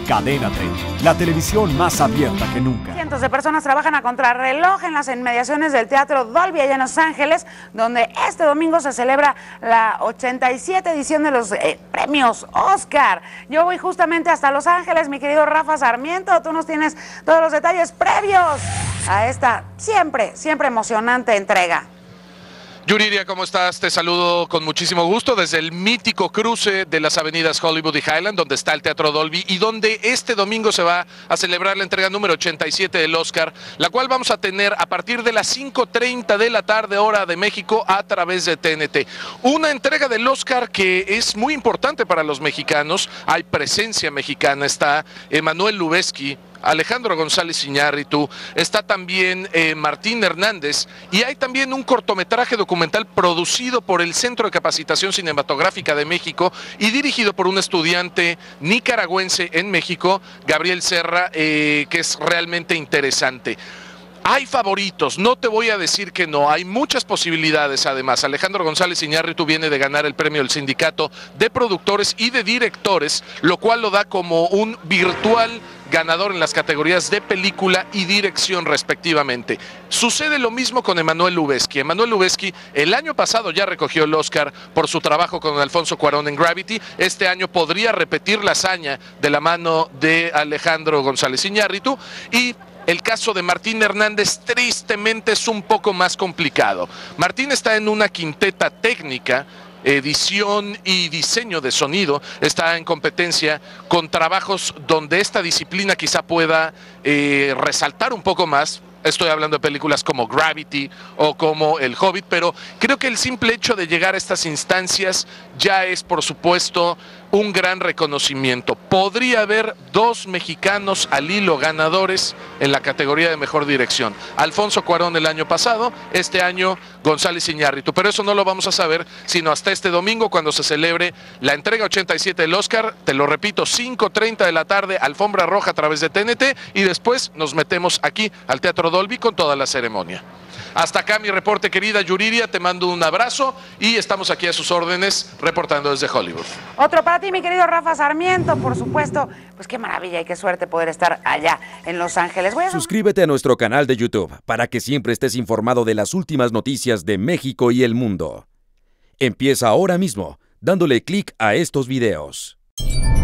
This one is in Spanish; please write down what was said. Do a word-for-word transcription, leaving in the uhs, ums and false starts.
Cadena treinta, la televisión más abierta que nunca. Cientos de personas trabajan a contrarreloj en las inmediaciones del Teatro Dolby allá en Los Ángeles, donde este domingo se celebra la ochenta y siete edición de los eh, premios Oscar. Yo voy justamente hasta Los Ángeles, mi querido Rafa Sarmiento. Tú nos tienes todos los detalles previos a esta siempre, siempre emocionante entrega. Yuriria, ¿cómo estás? Te saludo con muchísimo gusto desde el mítico cruce de las avenidas Hollywood y Highland, donde está el Teatro Dolby y donde este domingo se va a celebrar la entrega número ochenta y siete del Oscar, la cual vamos a tener a partir de las cinco treinta de la tarde, hora de México, a través de T N T. Una entrega del Oscar que es muy importante para los mexicanos. Hay presencia mexicana, está Emmanuel Lubezki, Alejandro González Iñárritu, está también eh, Martín Hernández, y hay también un cortometraje documental producido por el Centro de Capacitación Cinematográfica de México y dirigido por un estudiante nicaragüense en México, Gabriel Serra, eh, que es realmente interesante. Hay favoritos, no te voy a decir que no, hay muchas posibilidades además. Alejandro González Iñárritu viene de ganar el premio del Sindicato de Productores y de Directores, lo cual lo da como un virtual ganador en las categorías de película y dirección respectivamente. Sucede lo mismo con Emmanuel Lubezki. Emmanuel Lubezki el año pasado ya recogió el Oscar por su trabajo con Alfonso Cuarón en Gravity. Este año podría repetir la hazaña de la mano de Alejandro González Iñárritu, y el caso de Martín Hernández tristemente es un poco más complicado. Martín está en una quinteta técnica, edición y diseño de sonido, está en competencia con trabajos donde esta disciplina quizá pueda eh, resaltar un poco más. Estoy hablando de películas como Gravity o como El Hobbit, pero creo que el simple hecho de llegar a estas instancias ya es, por supuesto, un gran reconocimiento. Podría haber dos mexicanos al hilo ganadores en la categoría de mejor dirección. Alfonso Cuarón el año pasado, este año González Iñárritu, pero eso no lo vamos a saber sino hasta este domingo, cuando se celebre la entrega ochenta y siete del Oscar. Te lo repito, cinco treinta de la tarde, alfombra roja a través de T N T, y después nos metemos aquí al Teatro Dolby con toda la ceremonia. Hasta acá mi reporte, querida Yuriria, te mando un abrazo y estamos aquí a sus órdenes reportando desde Hollywood. Otro para ti, mi querido Rafa Sarmiento, por supuesto. Pues qué maravilla y qué suerte poder estar allá en Los Ángeles. Voy a... Suscríbete a nuestro canal de YouTube para que siempre estés informado de las últimas noticias de México y el mundo. Empieza ahora mismo dándole clic a estos videos.